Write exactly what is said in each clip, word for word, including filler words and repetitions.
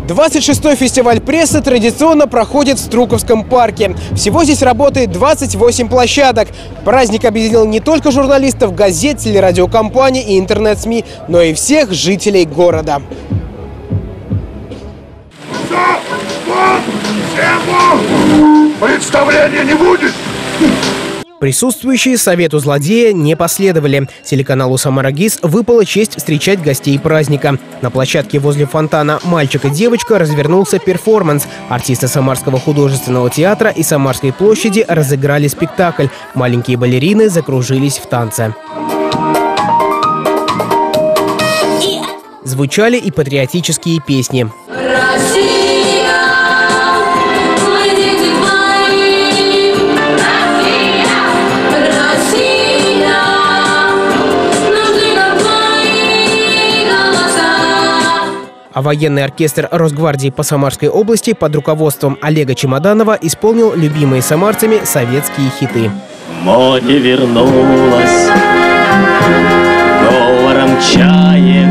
двадцать шестой фестиваль прессы традиционно проходит в Струковском парке. Всего здесь работает двадцать восемь площадок. Праздник объединил не только журналистов, газет, телерадиокомпаний и интернет-СМИ, но и всех жителей города. Представления не будет! Присутствующие совету злодея не последовали. Телеканалу «Самара-ГИС» выпала честь встречать гостей праздника. На площадке возле фонтана «Мальчик и девочка» развернулся перформанс. Артисты Самарского художественного театра и Самарской площади разыграли спектакль. Маленькие балерины закружились в танце. Звучали и патриотические песни. А военный оркестр Росгвардии по Самарской области под руководством Олега Чемоданова исполнил любимые самарцами советские хиты. Море вернулось говором чаек,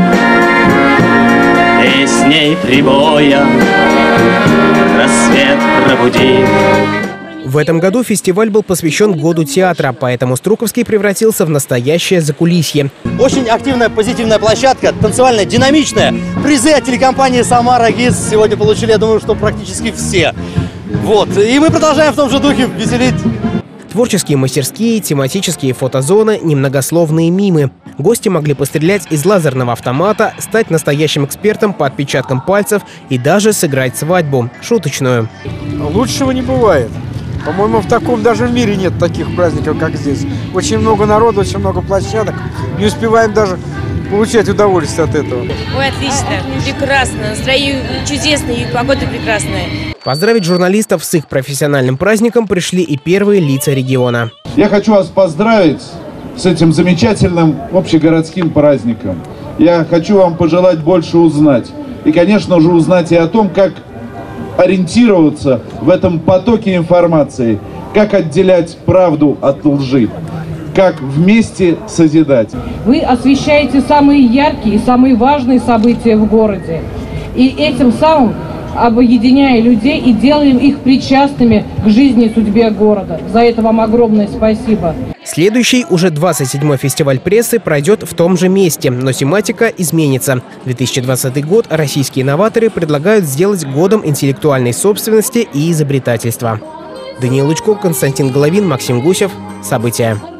песней прибоя рассвет пробудив. В этом году фестиваль был посвящен Году театра, поэтому Струковский превратился в настоящее закулисье. Очень активная, позитивная площадка, танцевальная, динамичная. Призы от телекомпании «Самара-ГИС» сегодня получили, я думаю, что практически все. Вот. И мы продолжаем в том же духе веселить. Творческие мастерские, тематические фотозоны, немногословные мимы. Гости могли пострелять из лазерного автомата, стать настоящим экспертом по отпечаткам пальцев и даже сыграть свадьбу. Шуточную. Лучшего не бывает. По-моему, в таком даже в мире нет таких праздников, как здесь. Очень много народу, очень много площадок. Не успеваем даже получать удовольствие от этого. Ой, отлично, прекрасно. Настроение чудесное и погода прекрасная. Поздравить журналистов с их профессиональным праздником пришли и первые лица региона. Я хочу вас поздравить с этим замечательным общегородским праздником. Я хочу вам пожелать больше узнать. И, конечно же, узнать и о том, как ориентироваться в этом потоке информации, как отделять правду от лжи, как вместе созидать. Вы освещаете самые яркие и самые важные события в городе. И этим самым объединяя людей и делаем их причастными к жизни и судьбе города. За это вам огромное спасибо. Следующий, уже двадцать седьмой фестиваль прессы пройдет в том же месте, но тематика изменится. две тысячи двадцатый год российские новаторы предлагают сделать годом интеллектуальной собственности и изобретательства. Даниил Лучко, Константин Головин, Максим Гусев. События.